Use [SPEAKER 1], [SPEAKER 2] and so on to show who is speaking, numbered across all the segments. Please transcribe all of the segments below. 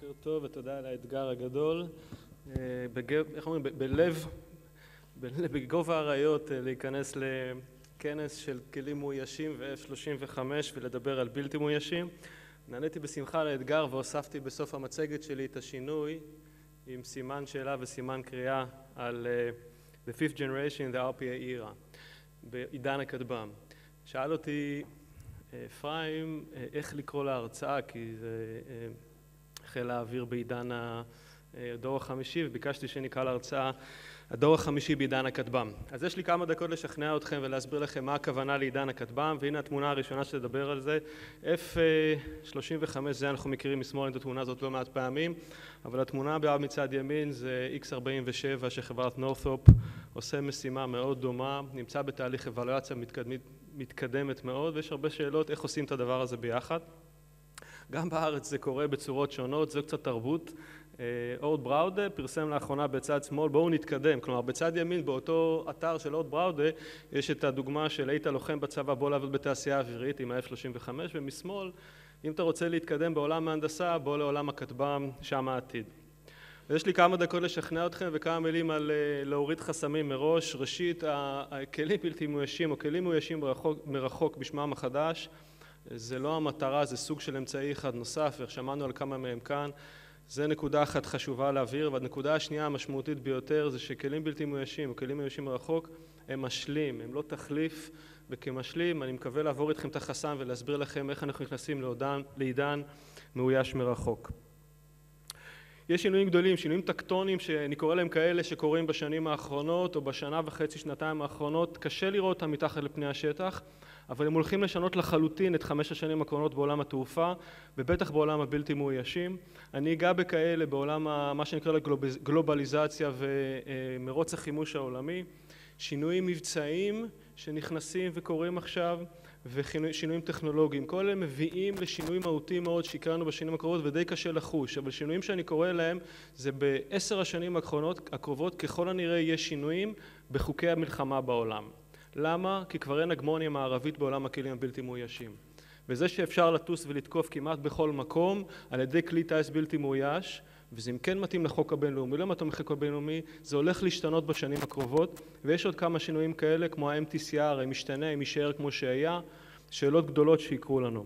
[SPEAKER 1] בוקר טוב ותודה על האתגר הגדול. איך אומרים? בגובה האריות להיכנס לכנס של כלים מאוישים ו-F-35 ולדבר על בלתי מאוישים. נעניתי בשמחה לאתגר והוספתי בסוף המצגת שלי את השינוי עם סימן שאלה וסימן קריאה על The Fifth Generation, The RPA Era, בעידן הכטב"ם. שאל אותי אפרים איך לקרוא להרצאה, כי זה חיל האוויר בעידן הדור החמישי, וביקשתי שנקרא להרצאה הדור החמישי בעידן הכטב"ם. אז יש לי כמה דקות לשכנע אתכם ולהסביר לכם מה הכוונה לעידן הכטב"ם, והנה התמונה הראשונה שתדבר על זה. F-35, זה אנחנו מכירים משמאל את התמונה הזאת לא מעט פעמים, אבל התמונה הבאה מצד ימין זה X-47 שחברת נורת'רופ עושה משימה מאוד דומה, נמצא בתהליך אבלואציה מתקדמת מאוד, ויש הרבה שאלות איך עושים את הדבר הזה ביחד. גם בארץ זה קורה בצורות שונות, זו קצת תרבות. אורד בראודה פרסם לאחרונה בצד שמאל, בואו נתקדם, כלומר בצד ימין באותו אתר של אורד בראודה יש את הדוגמה של היית לוחם בצבא, בוא לעבוד בתעשייה אווירית עם ה-F-35, ומשמאל אם אתה רוצה להתקדם בעולם ההנדסה, בוא לעולם הכטב"ם, שם העתיד. יש לי כמה דקות לשכנע אתכם וכמה מילים על להוריד חסמים מראש. ראשית, הכלים בלתי מאוישים או כלים מאוישים מרחוק בשמם החדש, זה לא המטרה, זה סוג של אמצעי אחד נוסף, ושמענו על כמה מהם כאן. זה נקודה אחת חשובה להבהיר, והנקודה השנייה המשמעותית ביותר זה שכלים בלתי מאוישים או כלים מאוישים מרחוק הם משלים, הם לא תחליף, וכמשלים אני מקווה לעבור איתכם את החסם ולהסביר לכם איך אנחנו נכנסים לעידן מאויש מרחוק. יש שינויים גדולים, שינויים טקטוניים שאני קורא להם כאלה שקורים בשנים האחרונות או בשנה וחצי, שנתיים האחרונות, קשה לראות אותם מתחת לפני השטח, אבל הם הולכים לשנות לחלוטין את 5 השנים האחרונות בעולם התעופה, ובטח בעולם הבלתי מאוישים. אני אגע בכאלה בעולם מה שנקרא לגלובליזציה ומרוץ החימוש העולמי, שינויים מבצעיים שנכנסים וקורים עכשיו, ושינויים טכנולוגיים. כל אלה מביאים לשינוי מהותי מאוד שהכרנו בשנים הקרובות ודי קשה לחוש, אבל שינויים שאני קורא להם זה ב10 השנים הקרובות ככל הנראה יש שינויים בחוקי המלחמה בעולם. למה? כי כבר אין הגמוניה מערבית בעולם הכלים הבלתי מאוישים. וזה שאפשר לטוס ולתקוף כמעט בכל מקום על ידי כלי טייס בלתי מאויש, וזה אם כן מתאים לחוק הבינלאומי, לא מתאים לחוק הבינלאומי, זה הולך להשתנות בשנים הקרובות, ויש עוד כמה שינויים כאלה, כמו ה-MTCR, אם משתנה, אם יישאר כמו שהיה, שאלות גדולות שיקרו לנו.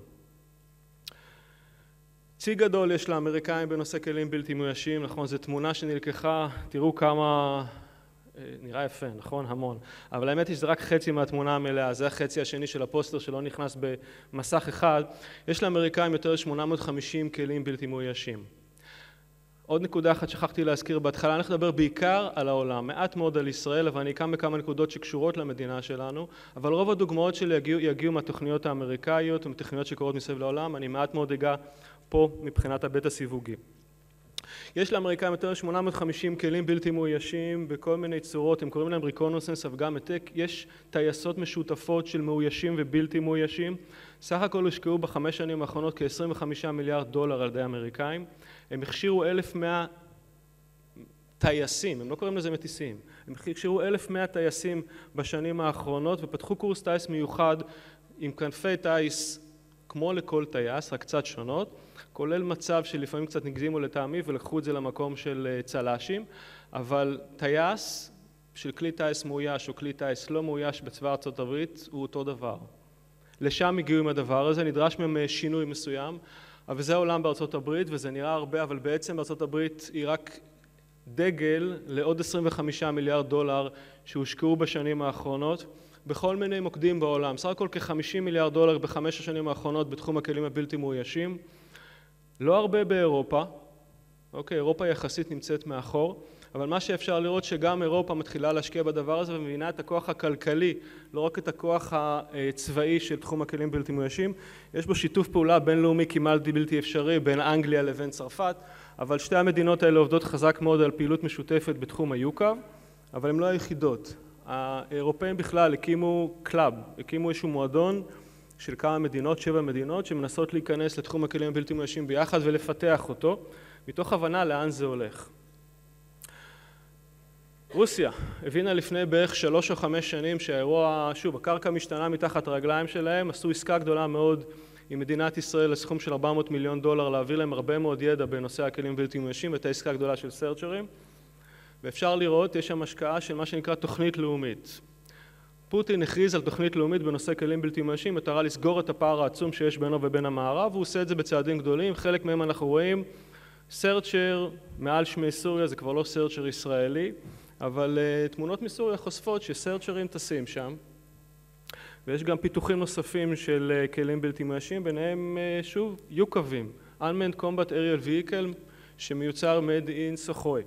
[SPEAKER 1] צי גדול יש לאמריקאים בנושא כלים בלתי מאוישים, נכון, זו תמונה שנלקחה, תראו כמה, נראה יפה, נכון, המון, אבל האמת היא שזה רק חצי מהתמונה המלאה, זה החצי השני של הפוסטר שלא נכנס במסך אחד, יש לאמריקאים יותר 850 כלים בלתי מאוישים. עוד נקודה אחת שכחתי להזכיר בהתחלה, אני נדבר בעיקר על העולם, מעט מאוד על ישראל, אבל אני אקם בכמה נקודות שקשורות למדינה שלנו, אבל רוב הדוגמאות שלי יגיעו מהתוכניות האמריקאיות ומתוכניות שקורות מסביב לעולם, אני מעט מאוד אגע פה מבחינת הבית הסיווגי. יש לאמריקאים יותר 850 כלים בלתי מאוישים בכל מיני צורות, הם קוראים להם ריקונוסנס, אבל גם העתק, יש טייסות משותפות של מאוישים ובלתי מאוישים, סך הכל הושקעו ב5 שנים האחרונות כ-25 מיליארד דולר על ידי האמריקאים, הם הכשירו 1,100 טייסים, הם לא קוראים לזה מטיסים, הם הכשירו 1,100 טייסים בשנים האחרונות ופתחו קורס טייס מיוחד עם כנפי טייס כמו לכל טייס, רק קצת שונות, כולל מצב שלפעמים קצת נגזימו לטעמי ולקחו את זה למקום של צל"שים, אבל טייס של כלי טייס מאויש או כלי טייס לא מאויש בצבא ארצות הברית הוא אותו דבר. לשם הגיעו עם הדבר הזה, נדרש מהם שינוי מסוים, אבל זה העולם בארצות הברית וזה נראה הרבה, אבל בעצם בארצות הברית היא רק דגל לעוד 25 מיליארד דולר שהושקעו בשנים האחרונות בכל מיני מוקדים בעולם. סך הכל כ-50 מיליארד דולר ב5 השנים האחרונות בתחום הכלים הבלתי מאוישים. לא הרבה באירופה, אוקיי, אירופה יחסית נמצאת מאחור, אבל מה שאפשר לראות שגם אירופה מתחילה להשקיע בדבר הזה ומבינה את הכוח הכלכלי, לא רק את הכוח הצבאי של תחום הכלים בלתי מאוישים, יש בו שיתוף פעולה בינלאומי כמעט בלתי אפשרי בין אנגליה לבין צרפת, אבל שתי המדינות האלה עובדות חזק מאוד על פעילות משותפת בתחום היוקב, אבל הן לא היחידות. האירופאים בכלל הקימו קלאב, הקימו איזשהו מועדון של כמה מדינות, 7 מדינות, שמנסות להיכנס לתחום הכלים הבלתי מאוישים ביחד ולפתח אותו, מתוך הבנה לאן זה הולך. רוסיה הבינה לפני בערך 3 או 5 שנים שהאירוע, שוב, הקרקע משתנה מתחת הרגליים שלהם, עשו עסקה גדולה מאוד עם מדינת ישראל לסכום של $400 מיליון, להעביר להם הרבה מאוד ידע בנושא הכלים בלתי מאוישים, את העסקה הגדולה של סרצ'רים. ואפשר לראות, יש שם השקעה של מה שנקרא תוכנית לאומית. פוטין הכריז על תוכנית לאומית בנושא כלים בלתי מאוישים, מטרה לסגור את הפער העצום שיש בינו ובין המערב, והוא עושה את זה בצעדים גדולים, חלק מהם אנחנו רואים, סרצ'ר מעל שמי סוריה, זה כבר לא סרצ'ר ישראלי, אבל תמונות מסוריה חושפות שסרצ'רים טסים שם, ויש גם פיתוחים נוספים של כלים בלתי מאוישים, ביניהם שוב יוקבים, Unmanned Combat Aerial Vehicle, שמיוצר made in Sukhoi.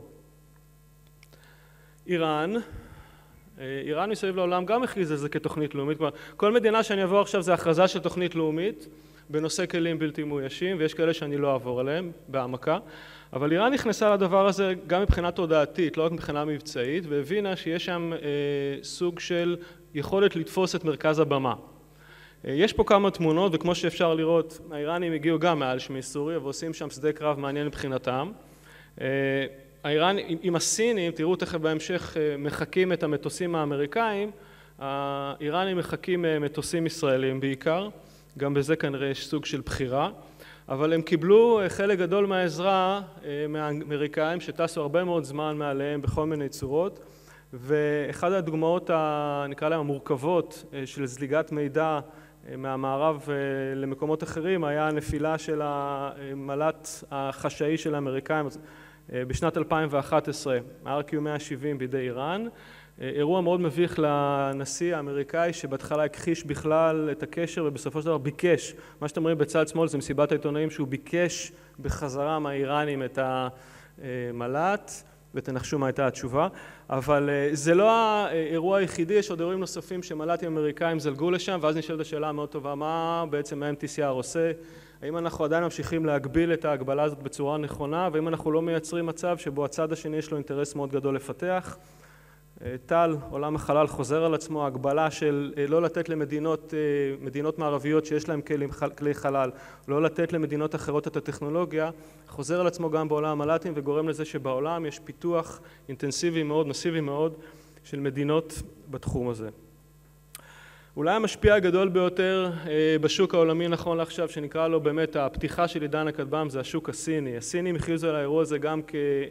[SPEAKER 1] איראן מסביב לעולם גם הכריז על זה כתוכנית לאומית, כלומר כל מדינה שאני אעבור עכשיו זה הכרזה של תוכנית לאומית בנושא כלים בלתי מאוישים, ויש כאלה שאני לא אעבור עליהם בהעמקה, אבל איראן נכנסה לדבר הזה גם מבחינה תודעתית, לא רק מבחינה מבצעית, והבינה שיש שם סוג של יכולת לתפוס את מרכז הבמה. יש פה כמה תמונות, וכמו שאפשר לראות, האיראנים הגיעו גם מעל שמי סוריה ועושים שם שדה קרב מעניין מבחינתם. האיראן, עם הסינים, תראו תכף בהמשך, מחקים את המטוסים האמריקאים, האיראנים מחקים מטוסים ישראלים בעיקר, גם בזה כנראה יש סוג של בחירה, אבל הם קיבלו חלק גדול מהעזרה מהאמריקאים שטסו הרבה מאוד זמן מעליהם בכל מיני צורות, ואחת הדוגמאות, נקרא להם המורכבות, של זליגת מידע מהמערב למקומות אחרים, היה הנפילה של המל"ט החשאי של האמריקאים, בשנת 2011, RQ-170 בידי איראן, אירוע מאוד מביך לנשיא האמריקאי שבהתחלה הכחיש בכלל את הקשר ובסופו של דבר ביקש, מה שאתם רואים בצד שמאל זה מסיבת העיתונאים שהוא ביקש בחזרה מהאיראנים את המל"ט, ותנחשו מה הייתה התשובה, אבל זה לא האירוע היחידי, יש עוד אירועים נוספים שמל"טים אמריקאים זלגו לשם, ואז נשאלת השאלה מאוד טובה, מה בעצם ה-MTCR עושה? האם אנחנו עדיין ממשיכים להגביל את ההגבלה הזאת בצורה נכונה, והאם אנחנו לא מייצרים מצב שבו הצד השני יש לו אינטרס מאוד גדול לפתח? טל, עולם החלל חוזר על עצמו, הגבלה של לא לתת למדינות מערביות שיש להם כלי חלל, לא לתת למדינות אחרות את הטכנולוגיה, חוזר על עצמו גם בעולם המל"טים וגורם לזה שבעולם יש פיתוח אינטנסיבי מאוד, מסיבי מאוד של מדינות בתחום הזה. אולי המשפיע הגדול ביותר בשוק העולמי נכון לעכשיו, שנקרא לו באמת הפתיחה של עידן הכטב"ם, זה השוק הסיני. הסינים הכריזו על האירוע הזה גם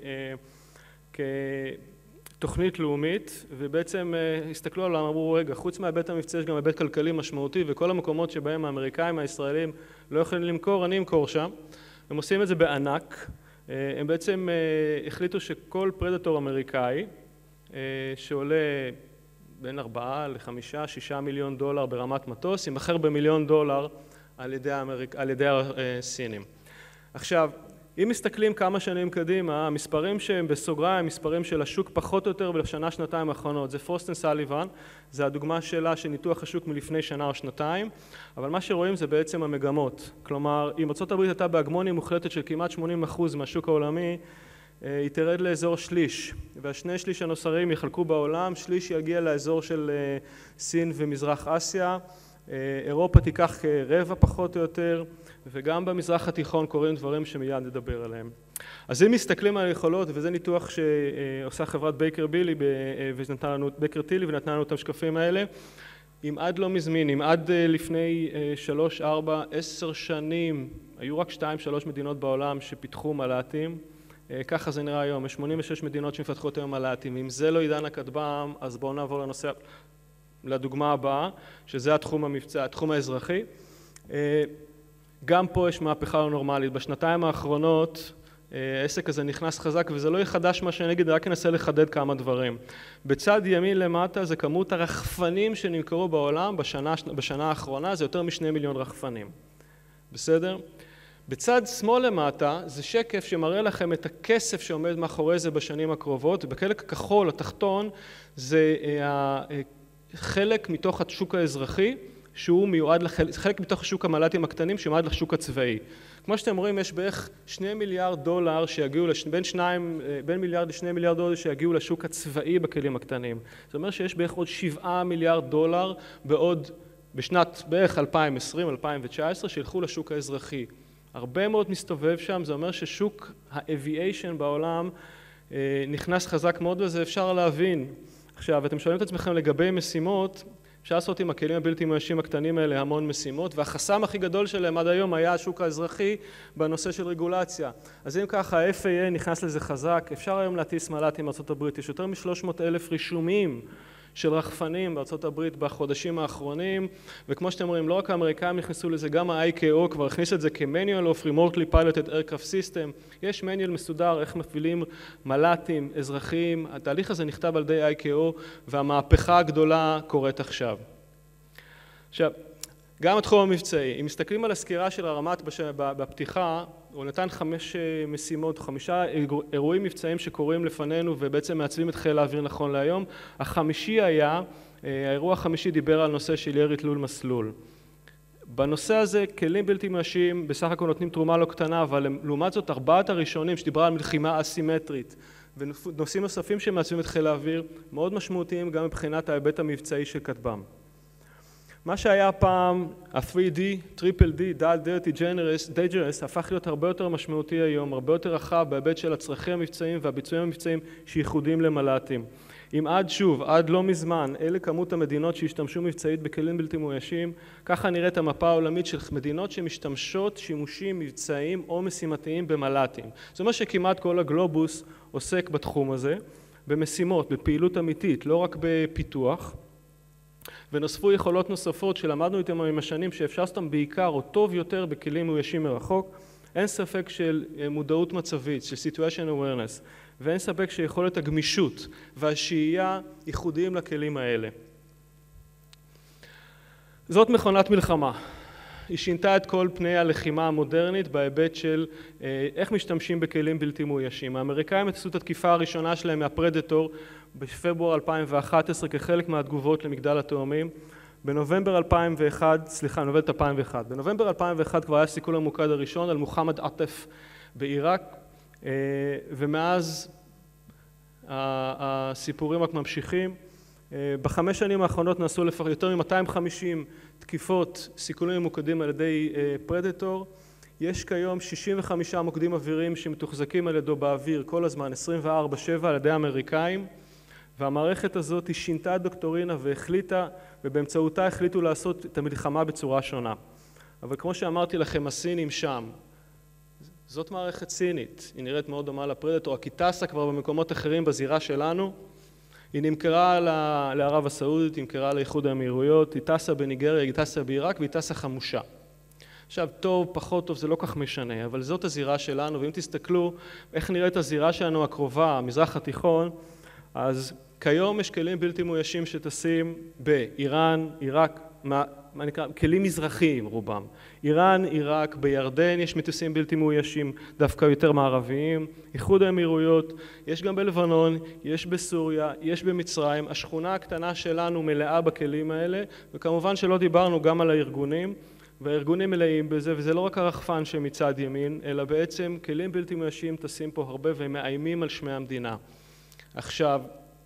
[SPEAKER 1] כתוכנית לאומית, ובעצם הסתכלו עליו, אמרו, רגע, חוץ מההיבט המבצעי יש גם היבט כלכלי משמעותי, וכל המקומות שבהם האמריקאים, הישראלים לא יכולים למכור, אני אמכור שם. הם עושים את זה בענק. הם בעצם החליטו שכל פרדטור אמריקאי שעולה בין 4 ל-5, 6 מיליון דולר ברמת מטוס, ימכר ב$1 מיליון על ידי הסינים. עכשיו, אם מסתכלים כמה שנים קדימה, המספרים שהם בסוגריים, המספרים של השוק פחות או יותר בשנה, שנתיים האחרונות, זה פרוסט אנד סאליבן, זה הדוגמה שלה של ניתוח השוק מלפני שנה או שנתיים, אבל מה שרואים זה בעצם המגמות. כלומר, אם ארצות הברית הייתה בהגמוניה מוחלטת של כמעט 80% מהשוק העולמי, היא תרד לאזור שליש, והשני שליש הנוסרים יחלקו בעולם, שליש יגיע לאזור של סין ומזרח אסיה, אירופה תיקח כרבע פחות או יותר, וגם במזרח התיכון קורים דברים שמיד נדבר עליהם. אז אם מסתכלים על היכולות, וזה ניתוח שעושה חברת בייקר טילי ונתנה לנו את השקפים האלה, אם עד לא מזמין, אם עד לפני 3, 4, 10 שנים, היו רק 2-3 מדינות בעולם שפיתחו מל"טים, ככה זה נראה היום, יש 86 מדינות שמפתחות היום מל"טים, אם זה לא עידן הכטב"ם, אז בואו נעבור לדוגמה הבאה, שזה התחום המבצע, התחום האזרחי. גם פה יש מהפכה לא נורמלית, בשנתיים האחרונות העסק הזה נכנס חזק, וזה לא יהיה חדש מה שאני אגיד, רק אנסה לחדד כמה דברים. בצד ימין למטה זה כמות הרחפנים שנמכרו בעולם בשנה האחרונה, זה יותר מ2 מיליון רחפנים. בסדר? בצד שמאל למטה זה שקף שמראה לכם את הכסף שעומד מאחורי זה בשנים הקרובות, ובחלק הכחול התחתון זה חלק מתוך השוק האזרחי, שהוא מיועד חלק מתוך השוק המל"טים הקטנים שמיועד לשוק הצבאי. כמו שאתם רואים, יש בערך $2 מיליארד שיגיעו, בין מיליארד ל$2 מיליארד שיגיעו לשוק הצבאי בכלים הקטנים. זאת אומרת שיש בערך עוד $7 מיליארד בשנת בערך 2020-2019 שילכו לשוק האזרחי. הרבה מאוד מסתובב שם, זה אומר ששוק האביאיישן בעולם נכנס חזק מאוד וזה אפשר להבין. עכשיו, אתם שואלים את עצמכם לגבי משימות, אפשר לעשות עם הכלים הבלתי מאוישים הקטנים האלה המון משימות, והחסם הכי גדול שלהם עד היום היה השוק האזרחי בנושא של רגולציה. אז אם ככה ה-FAA נכנס לזה חזק, אפשר היום להטיס מל"טים בארצות הברית, יש יותר מ-300,000 רישומים של רחפנים בארצות הברית בחודשים האחרונים, וכמו שאתם רואים, לא רק האמריקאים נכנסו לזה, גם ה-ICAO כבר הכניס את זה כ-Manual of Remotely Piloted Aircraft System, יש manual מסודר איך מפעילים מל"טים אזרחיים, התהליך הזה נכתב על ידי ICAO, והמהפכה הגדולה קורית עכשיו. עכשיו, גם התחום המבצעי, אם מסתכלים על הסקירה של הרמ"ט בפתיחה, הוא נתן 5 משימות, 5 אירועים מבצעיים שקורים לפנינו ובעצם מעצבים את חיל האוויר נכון להיום. החמישי היה, האירוע החמישי דיבר על נושא של ירי תלול מסלול. בנושא הזה כלים בלתי מאוישים בסך הכל נותנים תרומה לא קטנה, אבל לעומת זאת 4 הראשונים שדיברה על מלחימה אסימטרית ונושאים נוספים שמעצבים את חיל האוויר מאוד משמעותיים גם מבחינת ההיבט המבצעי של כטב"ם. מה שהיה פעם ה-3D, Triple D, Dull, Dirty, Dangerous, הפך להיות הרבה יותר משמעותי היום, הרבה יותר רחב בהיבט של הצרכים המבצעיים והביצועים המבצעיים שייחודיים למל"טים. אם עד לא מזמן, אלה כמות המדינות שהשתמשו מבצעית בכלים בלתי מאוישים, ככה נראית המפה העולמית של מדינות שמשתמשות שימושים מבצעיים או משימתיים במל"טים. זאת אומרת שכמעט כל הגלובוס עוסק בתחום הזה, במשימות, בפעילות אמיתית, לא רק בפיתוח, ונוספו יכולות נוספות שלמדנו איתם עם השנים שאפשר לעשות בעיקר או טוב יותר בכלים מאוישים מרחוק. אין ספק של מודעות מצבית, של situation awareness, ואין ספק שיכולת הגמישות והשהייה ייחודיים לכלים האלה. זאת מכונת מלחמה. היא שינתה את כל פני הלחימה המודרנית בהיבט של איך משתמשים בכלים בלתי מאוישים. האמריקאים עשו את התקיפה הראשונה שלהם מהפרדטור בפברואר 2011 כחלק מהתגובות למגדל התאומים. בנובמבר 2001, בנובמבר 2001 כבר היה סיכול המוקד הראשון על מוחמד עטף בעיראק, ומאז הסיפורים רק ממשיכים. ב5 שנים האחרונות נעשו יותר מ-250 תקיפות סיכולים ממוקדים על ידי פרדטור. יש כיום 65 מוקדים אוויריים שמתוחזקים על ידו באוויר כל הזמן 24/7 על ידי האמריקאים, והמערכת הזאת היא שינתה דוקטורינה והחליטה, ובאמצעותה החליטו לעשות את המלחמה בצורה שונה. אבל כמו שאמרתי לכם, הסינים שם. זאת מערכת סינית, היא נראית מאוד דומה לפרדטור, היא טסה כבר במקומות אחרים בזירה שלנו, היא נמכרה לערב הסעודית, היא נמכרה לאיחוד האמירויות, היא טסה בניגריה, היא טסה בעיראק והיא טסה חמושה. עכשיו, טוב, פחות טוב, זה לא כך משנה, אבל זאת הזירה שלנו, ואם תסתכלו איך נראית הזירה שלנו הקרובה, המזרח התיכון, אז כיום יש כלים בלתי מאוישים שטסים באיראן, עיראק, מה נקרא, כלים מזרחיים רובם. איראן, עיראק, בירדן יש מטוסים בלתי מאוישים, דווקא יותר מערביים, איחוד האמירויות, יש גם בלבנון, יש בסוריה, יש במצרים, השכונה הקטנה שלנו מלאה בכלים האלה, וכמובן שלא דיברנו גם על הארגונים, והארגונים מלאים בזה, וזה לא רק הרחפן שמצד ימין, אלא בעצם כלים בלתי מאוישים טסים פה הרבה והם מאיימים על שמי המדינה. עכשיו,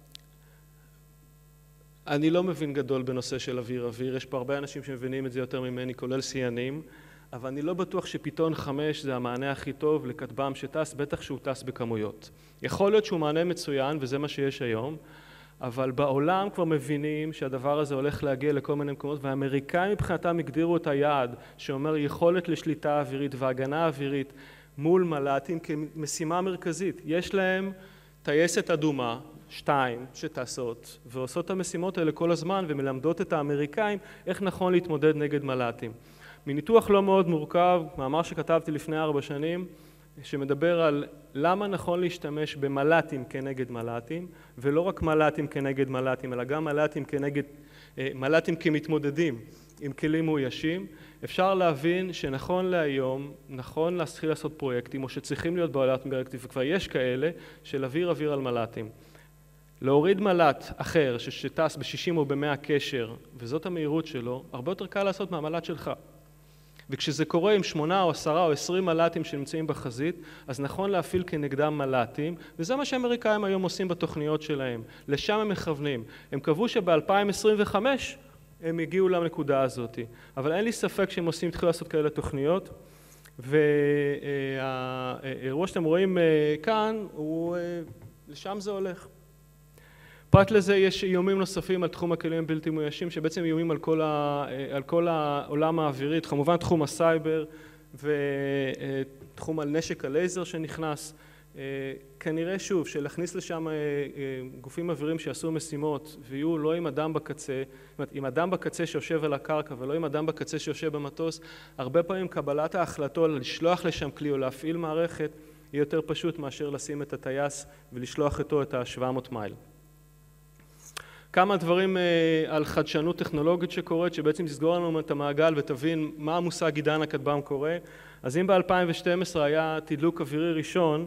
[SPEAKER 1] אני לא מבין גדול בנושא של אוויר, יש פה הרבה אנשים שמבינים את זה יותר ממני, כולל סיינים, אבל אני לא בטוח שפיתון 5 זה המענה הכי טוב לכטב"ם שטס, בטח שהוא טס בכמויות. יכול להיות שהוא מענה מצוין, וזה מה שיש היום, אבל בעולם כבר מבינים שהדבר הזה הולך להגיע לכל מיני מקומות, והאמריקאים מבחינתם הגדירו את היעד, שאומר יכולת לשליטה אווירית והגנה אווירית מול מל"טים כמשימה מרכזית. יש להם טייסת אדומה, 2 שטסות ועושות את המשימות האלה כל הזמן ומלמדות את האמריקאים איך נכון להתמודד נגד מל"טים. מניתוח לא מאוד מורכב, מאמר שכתבתי לפני 4 שנים, שמדבר על למה נכון להשתמש במל"טים כנגד מל"טים, ולא רק מל"טים כנגד מל"טים, אלא גם מל"טים כמתמודדים עם כלים מאוישים. אפשר להבין שנכון להיום, נכון להתחיל לעשות פרויקטים, או שצריכים להיות בעולם פרויקטים, וכבר יש כאלה של אוויר על מל"טים. להוריד מל"ט אחר שטס ב-60 או ב-100 קשר, וזאת המהירות שלו, הרבה יותר קל לעשות מהמל"ט שלך. וכשזה קורה עם 8 או 10 או 20 מל"טים שנמצאים בחזית, אז נכון להפעיל כנגדם מל"טים, וזה מה שהאמריקאים היום עושים בתוכניות שלהם. לשם הם מכוונים. הם קבעו שב-2025 הם הגיעו לנקודה הזאת. אבל אין לי ספק שהם התחילו לעשות כאלה תוכניות, והאירוע שאתם רואים כאן, לשם זה הולך. פרט לזה יש איומים נוספים על תחום הכלים הבלתי מאוישים, שבעצם איומים על כל העולם האווירי, כמובן תחום הסייבר ותחום על נשק הלייזר שנכנס. כנראה שוב שלהכניס לשם גופים אוויריים שיעשו משימות ויהיו לא עם אדם בקצה, זאת אומרת עם אדם בקצה שיושב על הקרקע ולא עם אדם בקצה שיושב במטוס, הרבה פעמים קבלת ההחלטות לשלוח לשם כלי או להפעיל מערכת יהיה יותר פשוט מאשר לשים את הטייס ולשלוח איתו את ה-700 מייל. כמה דברים על חדשנות טכנולוגית שקורית, שבעצם תסגור לנו את המעגל ותבין מה המושג עידן הכטב"ם קורה. אז אם ב-2012 היה תדלוק אווירי ראשון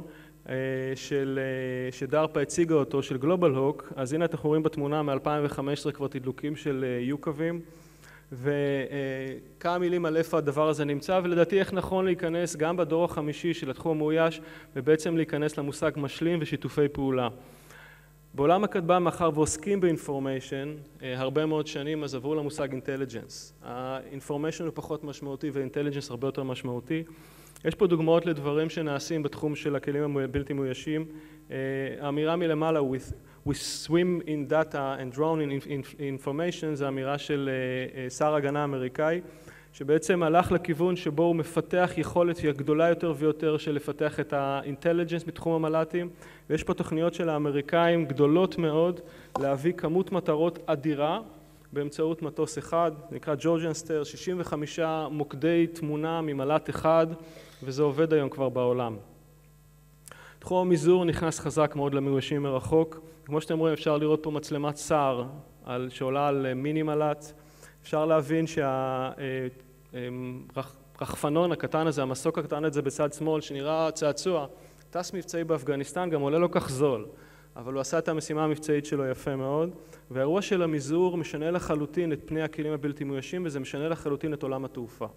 [SPEAKER 1] שדארפה הציגה אותו, של גלובל הוק, אז הנה אתם רואים בתמונה מ-2015 כבר תדלוקים של יוקבים, וכמה מילים על איפה הדבר הזה נמצא, ולדעתי איך נכון להיכנס גם בדור החמישי של התחום המאויש, ובעצם להיכנס למושג משלים ושיתופי פעולה. בעולם הכטב"ם, מאחר ועוסקים באינפורמיישן הרבה מאוד שנים, אז עברו למושג אינטליג'נס. האינפורמיישן הוא פחות משמעותי ואינטליג'נס הרבה יותר משמעותי. יש פה דוגמאות לדברים שנעשים בתחום של הכלים הבלתי מאוישים. האמירה מלמעלה, we swim in data and drown in information, זו אמירה של שר הגנה האמריקאי, שבעצם הלך לכיוון שבו הוא מפתח יכולת גדולה יותר ויותר של לפתח את האינטליג'נס בתחום המל"טים, ויש פה תוכניות של האמריקאים גדולות מאוד להביא כמות מטרות אדירה באמצעות מטוס אחד, נקרא ג'ורג'נסטר, 65 מוקדי תמונה ממל"ט אחד, וזה עובד היום כבר בעולם. תחום המזעור נכנס חזק מאוד למאוישים מרחוק. כמו שאתם רואים, אפשר לראות פה מצלמת SAR שעולה על מיני מל"ט. אפשר להבין שהרחפנון הקטן הזה, המסוק הקטן הזה בצד שמאל, שנראה צעצוע, טס מבצעי באפגניסטן, גם עולה לא כך זול, אבל הוא עשה את המשימה המבצעית שלו יפה מאוד, והאירוע של המזעור משנה לחלוטין את פני הכלים הבלתי מאוישים, וזה משנה לחלוטין את עולם התעופה.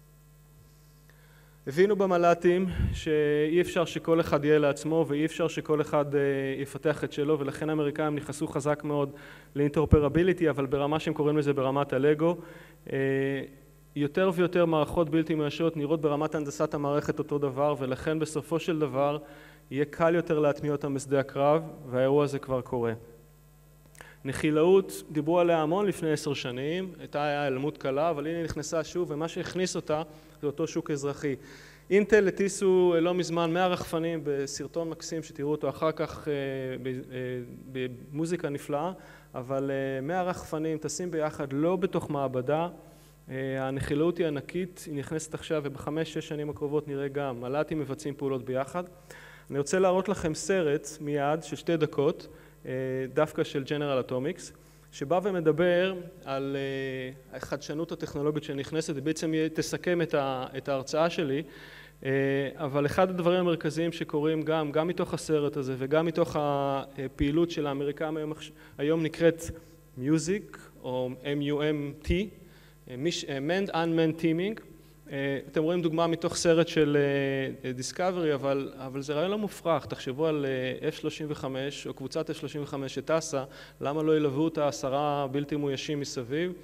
[SPEAKER 1] הבינו במל"טים שאי אפשר שכל אחד יהיה לעצמו, ואי אפשר שכל אחד יפתח את שלו, ולכן האמריקאים נכנסו חזק מאוד לאינטרופרביליטי, אבל ברמה שהם קוראים לזה ברמת הלגו. יותר ויותר מערכות בלתי מאוישות נראות ברמת הנדסת המערכת אותו דבר, ולכן בסופו של דבר יהיה קל יותר להטמיע אותם בשדה הקרב, והאירוע הזה כבר קורה. נחילאות, דיברו עליה המון לפני 10 שנים, הייתה העלמות קלה, אבל הנה נכנסה שוב, ומה שהכניס אותה זה אותו שוק אזרחי. אינטל הטיסו לא מזמן 100 רחפנים בסרטון מקסים שתראו אותו אחר כך במוזיקה נפלאה, אבל 100 רחפנים טסים ביחד לא בתוך מעבדה. הנחילאות היא ענקית, היא נכנסת עכשיו וב5-6 שנים הקרובות נראה גם מל"טים מבצעים פעולות ביחד. אני רוצה להראות לכם סרט מיד של 2 דקות, דווקא של ג'נרל אטומיקס, שבא ומדבר על החדשנות הטכנולוגית שנכנסת, ובעצם תסכם את ההרצאה שלי, אבל אחד הדברים המרכזיים שקורים גם מתוך הסרט הזה וגם מתוך הפעילות של האמריקאים היום נקראת מיוזיק או MUMT, Manned Unmanned Teaming. אתם רואים דוגמה מתוך סרט של דיסקאברי, אבל זה רעיון לא מופרך. תחשבו על F-35 או קבוצת F-35 שטסה, למה לא ילוו את 10 בלתי מאוישים מסביב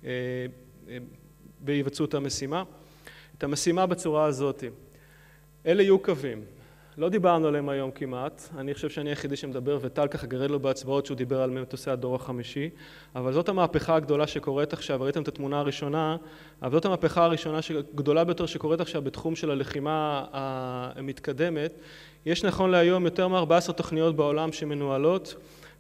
[SPEAKER 1] ויבצעו את המשימה? את המשימה בצורה הזאת. אלה יהיו קווים. לא דיברנו עליהם היום כמעט, אני חושב שאני היחידי שמדבר, וטל ככה גרד לו בהצבעות שהוא דיבר על מטוסי הדור החמישי, אבל זאת המהפכה הגדולה שקורית עכשיו, ראיתם את התמונה הראשונה, אבל זאת המהפכה הראשונה הגדולה ביותר שקורית עכשיו בתחום של הלחימה המתקדמת. יש נכון להיום יותר מ-14 תוכניות בעולם שמנוהלות,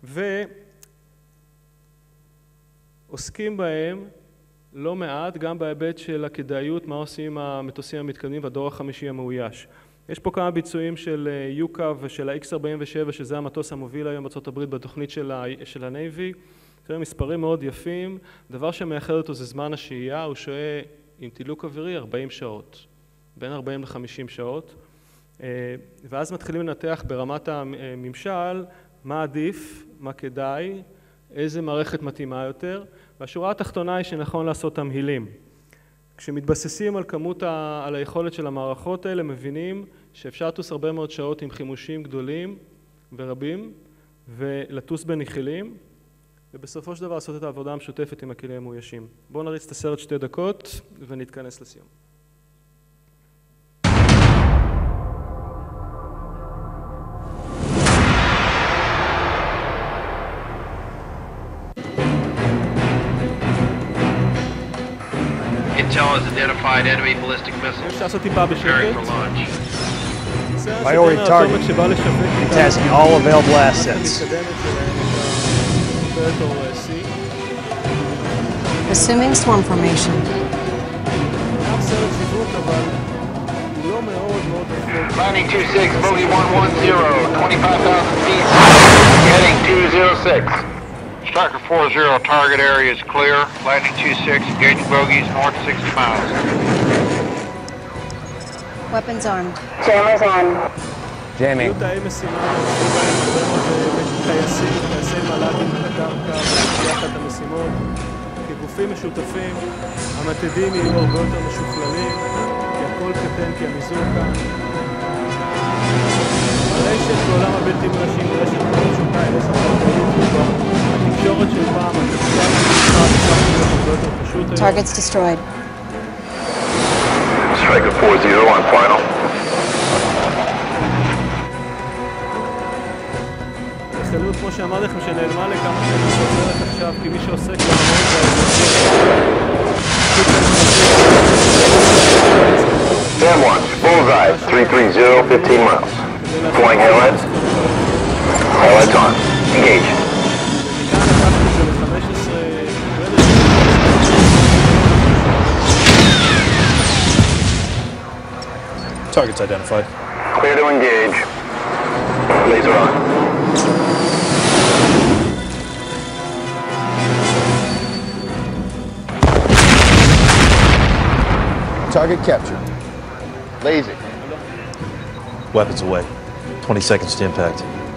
[SPEAKER 1] ועוסקים בהם לא מעט, גם בהיבט של הכדאיות, מה עושים עם המטוסים המתקדמים והדור החמישי המאויש. יש פה כמה ביצועים של יוקב ושל ה-X-47, שזה המטוס המוביל היום בארצות הברית בתוכנית של הנייבי. זה מספרים מאוד יפים. דבר שמייחד אותו זה זמן השהייה, הוא שוהה עם תדלוק אווירי 40 שעות, בין 40 ל-50 שעות. ואז מתחילים לנתח ברמת הממשל, מה עדיף, מה כדאי, איזה מערכת מתאימה יותר. והשורה התחתונה היא שנכון לעשות תמהילים. כשמתבססים על היכולת של המערכות האלה, מבינים שאפשר לטוס הרבה מאוד שעות עם חימושים גדולים ורבים, ולטוס בנחילים, ובסופו של דבר לעשות את העבודה המשותפת עם הכלים המאוישים. בואו נריץ את הסרט 2 דקות ונתכנס לסיום.
[SPEAKER 2] has identified enemy ballistic missiles.
[SPEAKER 1] אפשר לעשות טיפה בשקט.
[SPEAKER 2] Preparing for launch.
[SPEAKER 3] Priority target. Tasking all available assets.
[SPEAKER 4] Assuming swarm formation.
[SPEAKER 2] Landing 26, bogey 110, 25,000 feet, heading 206. Striker 40, target area is clear. Landing 26, engaging bogeys north 60 miles.
[SPEAKER 4] Weapons armed.
[SPEAKER 5] Jammers on.
[SPEAKER 3] Jamming.
[SPEAKER 1] תאי משימה, טייסי מל"טים על הקרקע, ולהצליח את המשימות. כגופים משותפים, המתדים יהיו הרבה יותר משוכללים, כי הכל קטן, כי המיזור כאן. הרשת בעולם הבלתי מרשים, רשת מאוד פשוטה, אין לספר מאוד. התקשורת של פעם, התקשורת הרבה יותר פשוט היום.
[SPEAKER 4] Targets destroyed.
[SPEAKER 2] Striker 40 on final.
[SPEAKER 1] החילוט, כמו שאמרתי לכם, שנעלמה לכמה שנים חוזרת עכשיו, כי מי שעוסק במהות
[SPEAKER 2] Sam 1, bullseye, 330, 15 miles. Flying headlights. Headlights on. Engage.
[SPEAKER 3] Targets identified.
[SPEAKER 2] Clear to engage. Laser on.
[SPEAKER 3] Target captured.
[SPEAKER 2] Lazy.
[SPEAKER 3] Weapons away. 20 seconds to impact.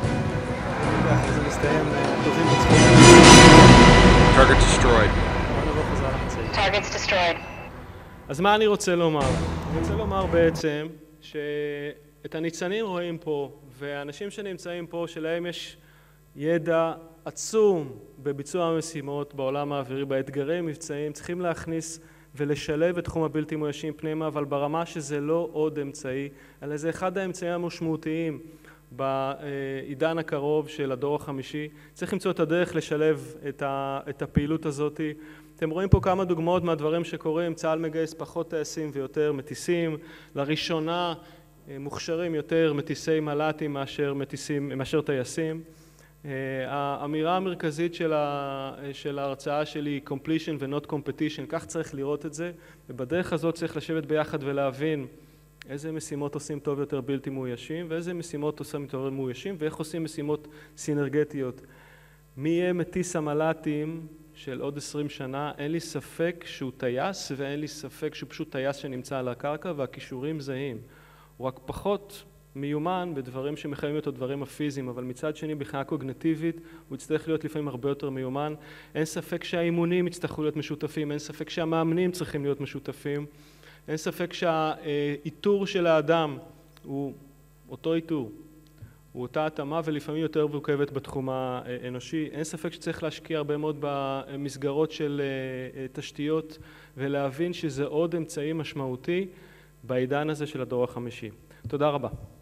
[SPEAKER 2] Target destroyed.
[SPEAKER 5] Targets destroyed.
[SPEAKER 1] אז מה אני רוצה לומר? אני רוצה לומר בעצם שאת הניצנים רואים פה, והאנשים שנמצאים פה שלהם יש ידע עצום בביצוע המשימות בעולם האווירי, באתגרי מבצעים, צריכים להכניס ולשלב את תחום הבלתי מאוישים פנימה, אבל ברמה שזה לא עוד אמצעי, אלא זה אחד האמצעים המשמעותיים בעידן הקרוב של הדור החמישי. צריך למצוא את הדרך לשלב את הפעילות הזאת. אתם רואים פה כמה דוגמאות מהדברים שקורים. צה"ל מגייס פחות טייסים ויותר מטיסים. לראשונה מוכשרים יותר מטיסי מל"טים מאשר טייסים. האמירה המרכזית של ההרצאה שלי היא completion ו-not competition, כך צריך לראות את זה, ובדרך הזאת צריך לשבת ביחד ולהבין איזה משימות עושים טוב יותר בלתי מאוישים, ואיזה משימות עושים טוב יותר מאוישים, ואיך עושים משימות סינרגטיות. מי יהיה מטיס המל"טים של עוד 20 שנה, אין לי ספק שהוא טייס, ואין לי ספק שהוא פשוט טייס שנמצא על הקרקע, והכישורים זהים. הוא רק פחות מיומן בדברים שמחייבים אותו דברים הפיזיים, אבל מצד שני בחינה קוגניטיבית הוא יצטרך להיות לפעמים הרבה יותר מיומן. אין ספק שהאימונים יצטרכו להיות משותפים, אין ספק שהמאמנים צריכים להיות משותפים, אין ספק שהאיתור של האדם הוא אותו איתור, הוא אותה התאמה ולפעמים יותר מורכבת בתחום האנושי. אין ספק שצריך להשקיע הרבה מאוד במסגרות של תשתיות ולהבין שזה עוד אמצעי משמעותי בעידן הזה של הדור החמישי. תודה רבה.